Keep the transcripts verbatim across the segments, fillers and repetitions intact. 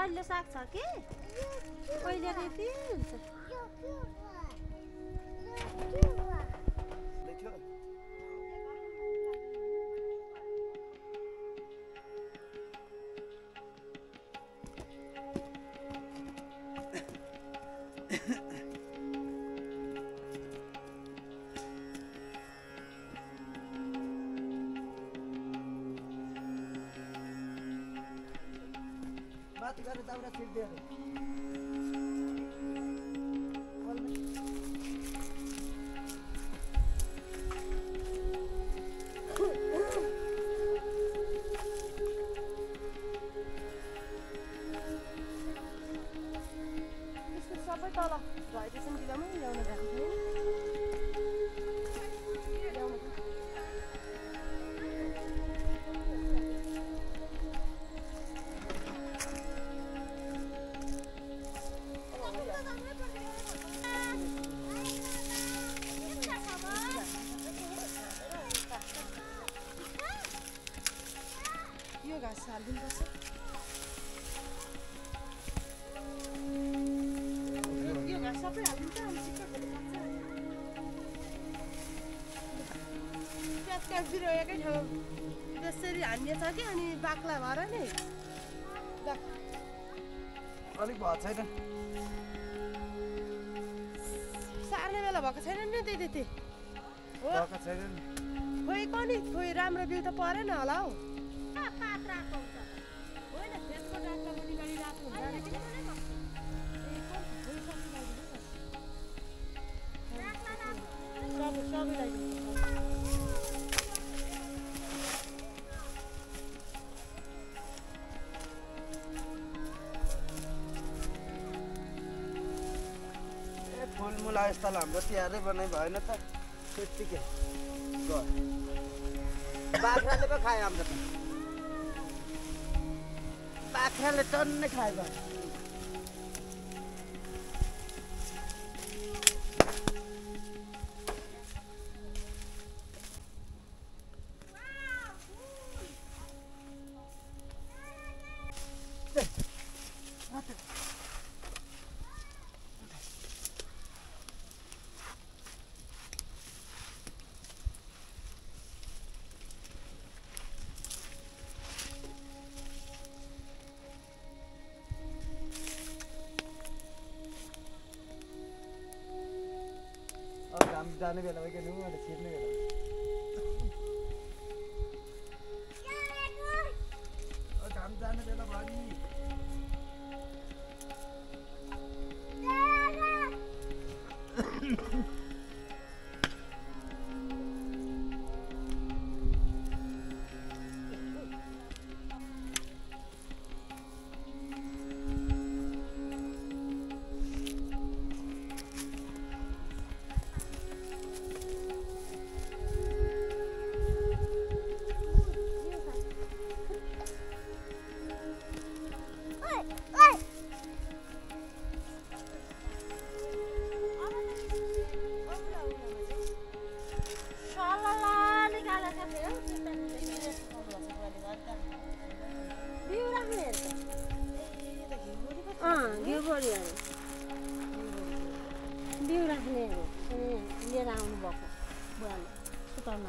कहिले साग छ कि कहिले त्यति हुन्छ बात गरेर दाउरा छिर्दिएर सबै तल भएपछि बिगामै ल्याउन गएको थिएँ यो घाँस हालिदिनुपर्छ यो घाँस सबै हालिदिन्छ अनि चिक्कटहरू काट्छ प्याज काटिदिएर एकै ठाउँ त्यसरी हानिएछ कि अनि बाक्ला भएर नि अलिक भएको छैन सार्ने बेला भएको छैन नि त्यही त्यति हो भएको छैन खोइ कनि खोइ राम्रो बिउ त परेन होला हौ फुलमुला यस्ता हाम्रो तिहारै बनाइ भएन त त्यत्तिकै बाख्राले पो खायो हाम्रो त बाख्राले टन्नै खायो भयो जाने बेला हो कि नि मैले छिर्ने बेला घाम जाने बेला भयो नि बिउ राख्ने लिएर आउनु भएको बुवाले सुताउन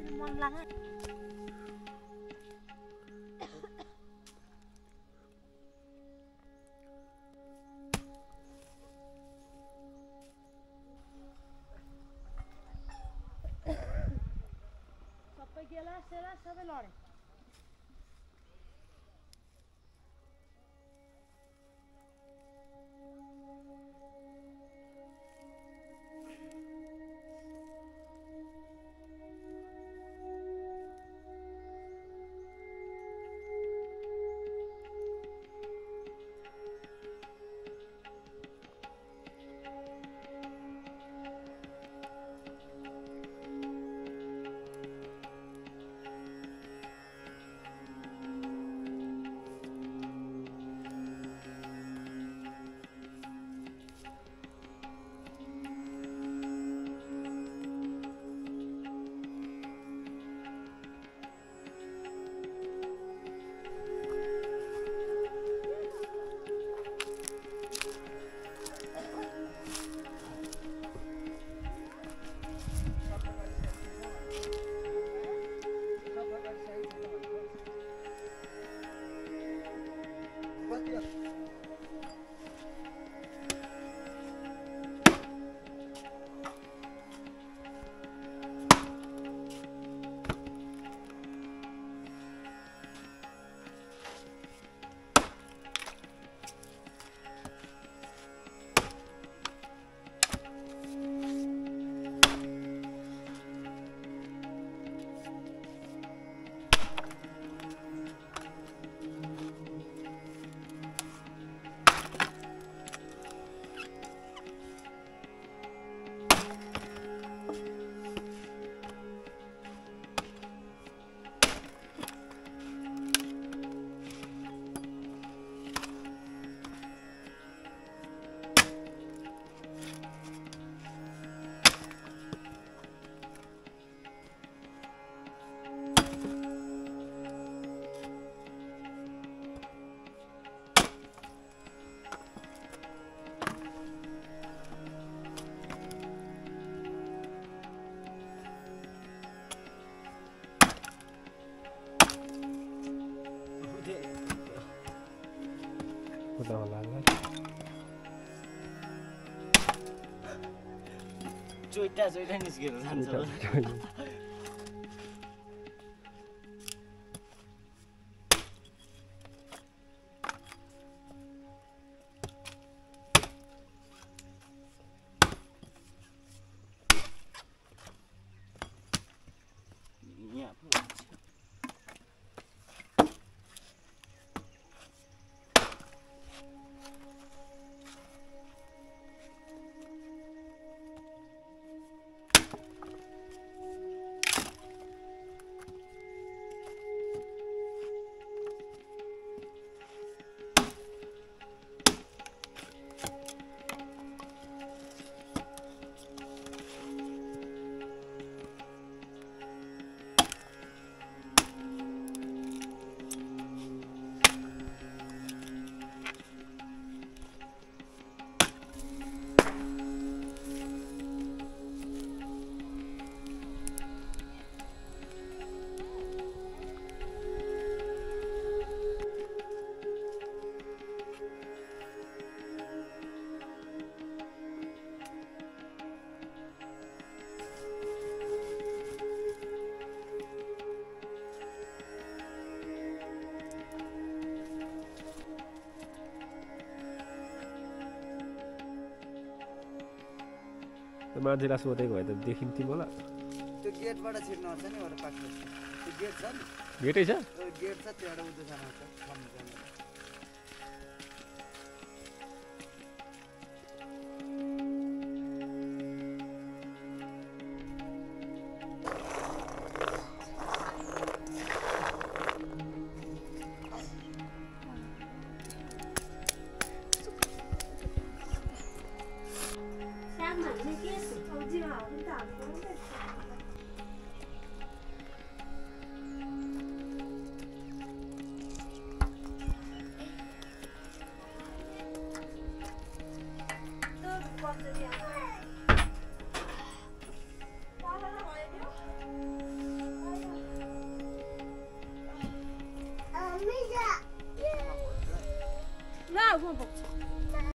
मन लाग्छ सबै गेला सेला सबै लडे Udah होला चोइटा चोइटा निस्केर जान्छ मान्छेलाई सोधेको भए त देखिन्थ्यो मलाई त्यो गेटबाट छिर्नु आउँछ नि एउटा पाखा त्यो गेट छ नि गेटै छ त्यो गेट छ त्यहाँबाट उता जानु आउँछ जाऊ म बोक्छु